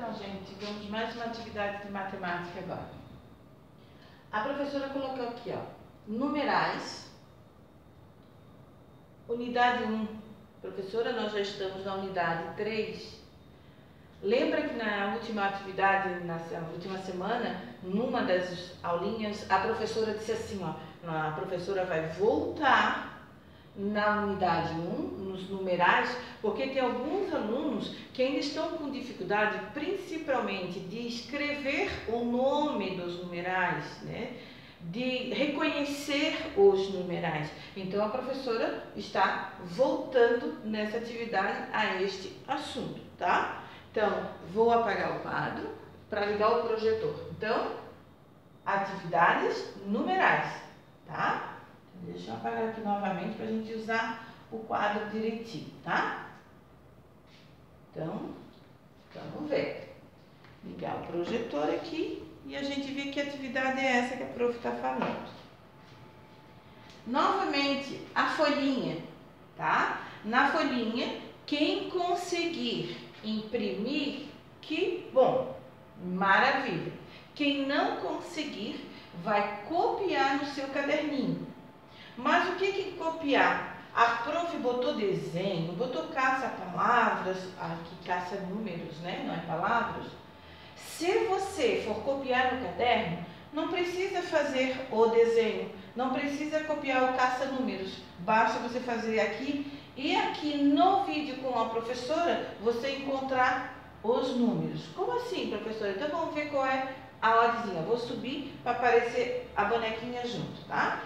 Então, gente, vamos mais uma atividade de matemática agora. A professora colocou aqui, ó, numerais, unidade 1. Professora, nós já estamos na unidade 3. Lembra que na última atividade, na última semana, numa das aulinhas, a professora disse assim, ó, a professora vai voltar na unidade 1, nos numerais, porque tem alguns alunos que ainda estão com dificuldade, principalmente de escrever o nome dos numerais, né? De reconhecer os numerais. Então, a professora está voltando nessa atividade a este assunto, tá? Então, vou apagar o quadro para ligar o projetor. Então, atividades numerais, tá? Deixa eu apagar aqui novamente para a gente usar o quadro direitinho, tá? Então, vamos ver. Ligar o projetor aqui e a gente vê que atividade é essa que a prof está falando. Novamente, a folhinha, tá? Na folhinha, quem conseguir imprimir, que bom, maravilha. Quem não conseguir, vai copiar no seu caderninho. Mas o que copiar? A prof botou desenho, botou caça-palavras, aqui caça-números, né? Não é palavras. Se você for copiar no caderno, não precisa fazer o desenho, não precisa copiar o caça-números. Basta você fazer aqui e aqui no vídeo com a professora, você encontrar os números. Como assim, professora? Então vamos ver qual é a ordemzinha. Vou subir para aparecer a bonequinha junto, tá?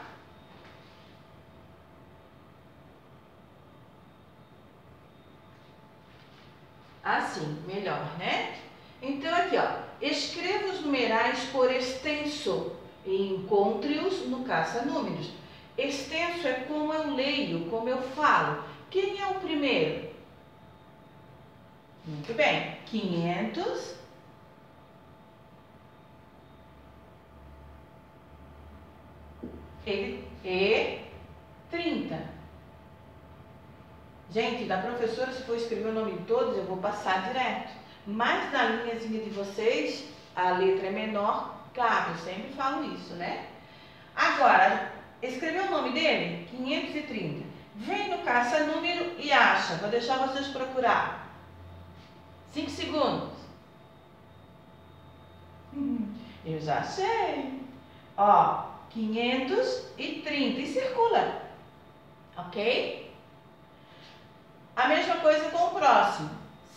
Assim, melhor, né? Então, aqui, ó, escreva os numerais por extenso e encontre-os no caça-números. Extenso é como eu leio, como eu falo. Quem é o primeiro? Muito bem, 500 e 30. Gente, da professora, se for escrever o nome de todos, eu vou passar direto. Mas na linhazinha de vocês, a letra é menor, cabe, eu sempre falo isso, né? Agora, escreveu o nome dele? 530. Vem no caça-número e acha. Vou deixar vocês procurar. 5 segundos. Eu já sei. Ó, 530 e circula. Ok? A mesma coisa com o próximo.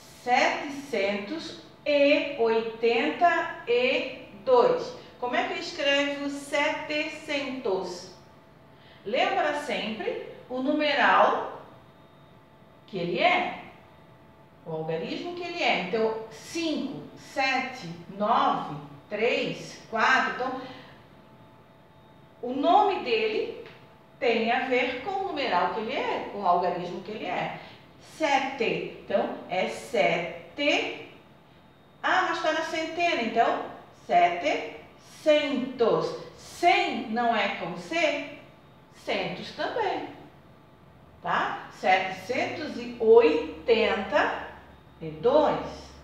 782. Como é que eu escrevo 700? Lembra sempre o numeral que ele é, o algarismo que ele é. Então, 5, 7, 9, 3, 4. Então, o nome dele tem a ver com o numeral que ele é, com o algarismo que ele é. 7. Então, é 7. Ah, mas está na centena. Então, 700. 100 não é com C? Centos também. Tá? 782.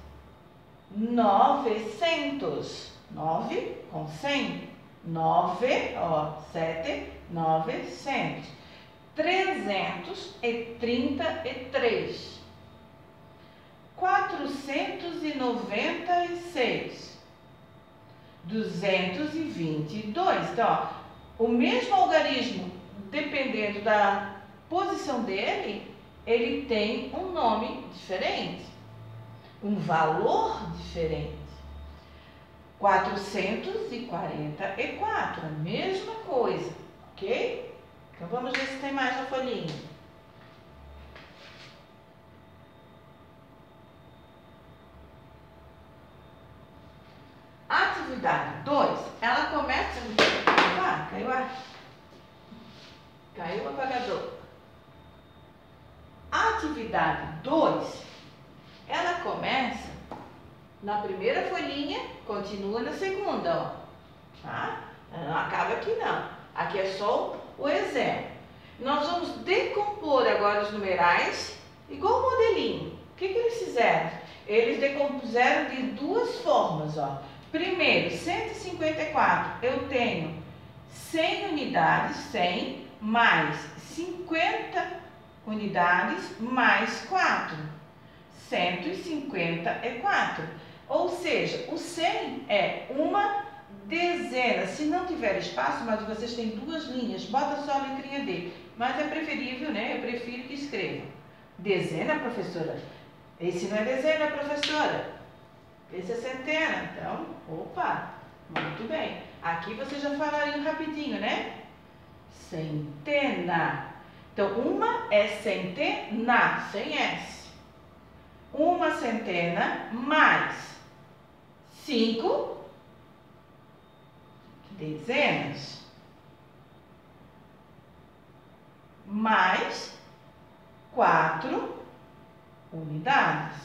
900. 9 com 100. 9, ó, 7, 900. 333. 496. 222. Então, ó, o mesmo algarismo, dependendo da posição dele, ele tem um nome diferente, um valor diferente. 444, a mesma coisa, ok? Então, vamos ver se tem mais na folhinha. Atividade 2, ela começa... Ah, caiu o apagador. Atividade 2, ela começa na primeira folhinha, continua na segunda, ó. Tá? Ela não acaba aqui, não. Aqui é só o exemplo. Nós vamos decompor agora os numerais, igual o modelinho. O que eles fizeram? Eles decompuseram de duas formas, ó. Primeiro, 154, eu tenho 100 unidades, 100 mais 50 unidades mais 4. 154. Ou seja, o 100 é uma dezena. Se não tiver espaço, mas vocês têm duas linhas, bota só a letrinha D. Mas é preferível, né? Eu prefiro que escrevam. Dezena, professora? Esse não é dezena, professora. Esse é centena. Então, opa, muito bem. Aqui vocês já falaram rapidinho, né? Centena. Então, uma é centena, sem S. Uma centena mais 5 dezenas mais 4 unidades.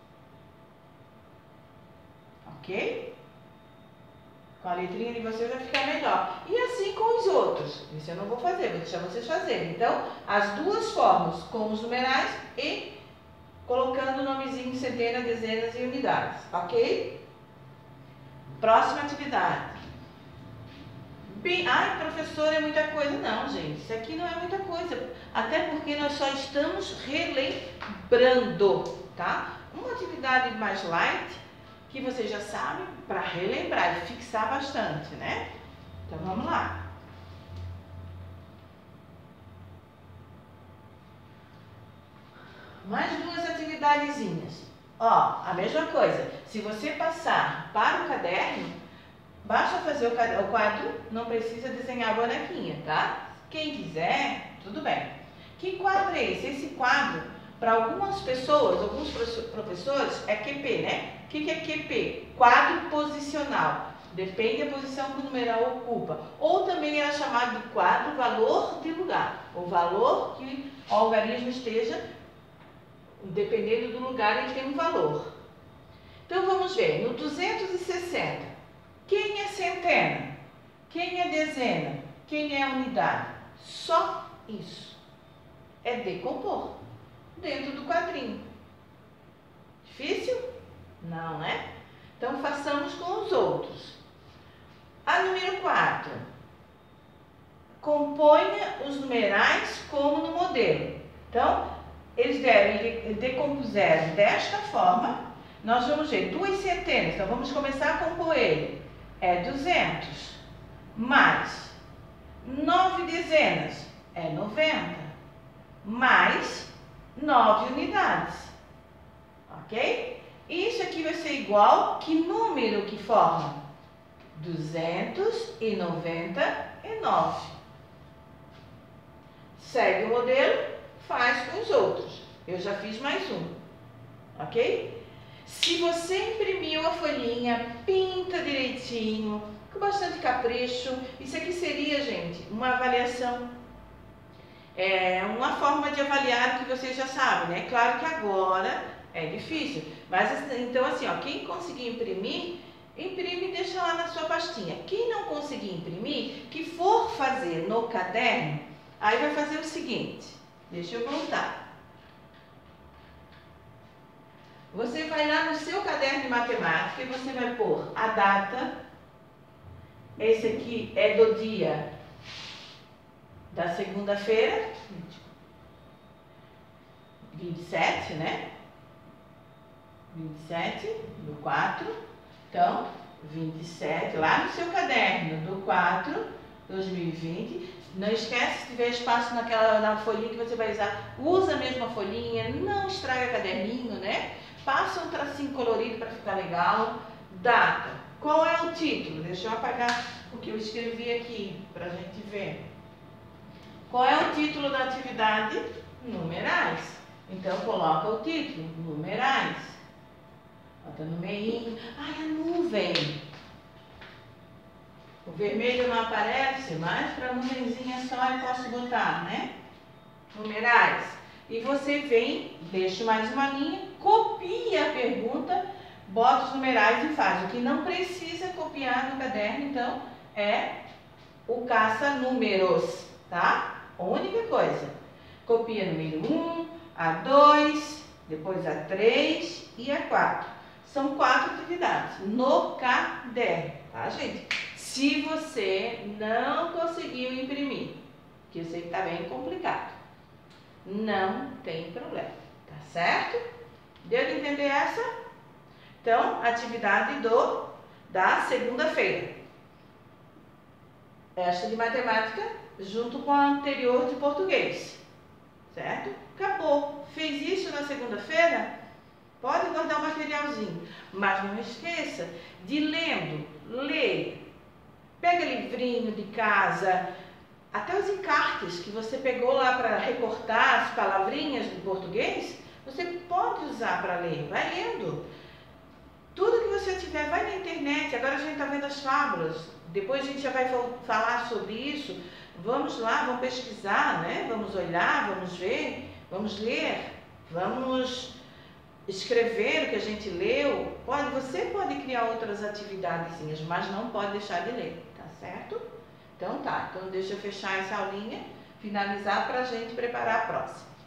Ok? Com a letrinha de vocês vai ficar melhor. E assim com os outros. Isso eu não vou fazer, vou deixar vocês fazerem. Então, as duas formas, com os numerais e colocando o nomezinho centena, dezenas e unidades. Ok? Próxima atividade. Ai, professor, é muita coisa. Não, gente, isso aqui não é muita coisa. Até porque nós só estamos relembrando, tá? Uma atividade mais light, que vocês já sabem, para relembrar e fixar bastante, né? Então, vamos lá. Mais duas atividadezinhas. Ó, a mesma coisa. Se você passar para o caderno, basta fazer o quadro, não precisa desenhar a bonequinha, tá? Quem quiser, tudo bem. Que quadro é esse? Esse quadro, para algumas pessoas, alguns professores, é QP, né? O que é QP? Quadro posicional. Depende da posição que o numeral ocupa. Ou também era chamado de quadro valor de lugar. O valor que o algarismo esteja, dependendo do lugar, ele tem um valor. Então, vamos ver. No 260, quem é centena? Quem é dezena? Quem é unidade? Só isso. É decompor dentro do quadrinho. Difícil? Não, né? Então, façamos com os outros. A número 4. Componha os numerais como no modelo. Então, eles decompuseram desta forma. Nós vamos ver duas centenas. Então, vamos começar a compor ele. É 200 mais 9 dezenas é 90 mais 9 unidades. Ok? Isso aqui vai ser igual que número que forma? 299. Segue o modelo, faz com os outros. Eu já fiz mais um. Ok? Se você imprimiu a folhinha, pinta direitinho, com bastante capricho. Isso aqui seria, gente, uma avaliação. Uma forma de avaliar o que vocês já sabem, né? Claro que agora é difícil. Mas, então, assim, ó, quem conseguir imprimir, imprime e deixa lá na sua pastinha. Quem não conseguir imprimir, que for fazer no caderno, aí vai fazer o seguinte. Deixa eu voltar. Você vai lá no seu caderno de matemática e você vai pôr a data. Esse aqui é do dia da segunda-feira, 27, né? 27/4. Então, 27, lá no seu caderno do 4/2020. Não esquece, se tiver espaço na folhinha que você vai usar, usa a mesma folhinha, não estraga caderninho, né? Passa um tracinho colorido para ficar legal. Data. Qual é o título? Deixa eu apagar o que eu escrevi aqui para a gente ver. Qual é o título da atividade? Numerais. Então, coloca o título, numerais. Bota no meio. Ai, a nuvem. O vermelho não aparece, mas para a nuvenzinha só eu posso botar, né? Numerais. E você vem, deixa mais uma linha, copia a pergunta, bota os numerais e faz. O que não precisa copiar no caderno, então, é o caça-números, tá? Única coisa. Copia número 1, A2, depois a 3 e a 4. São 4 atividades no caderno, tá, gente? Se você não conseguiu imprimir, que eu sei que está bem complicado, não tem problema, tá certo? Deu de entender essa? Então, atividade da segunda-feira. Esta de matemática junto com a anterior de português, certo? Acabou. Fez isso na segunda-feira? Pode guardar o materialzinho, mas não esqueça de lendo, leia. Pega livrinho de casa, até os encartes que você pegou lá para recortar as palavrinhas do português, você pode usar para ler. Vai lendo. Tudo que você tiver, vai na internet. Agora a gente está vendo as fábulas. Depois a gente já vai falar sobre isso. Vamos lá, vamos pesquisar, né? Vamos olhar, vamos ver, vamos ler, vamos escrever o que a gente leu. Você pode criar outras atividadezinhas, mas não pode deixar de ler, tá certo? Então tá, então deixa eu fechar essa aulinha, finalizar para a gente preparar a próxima.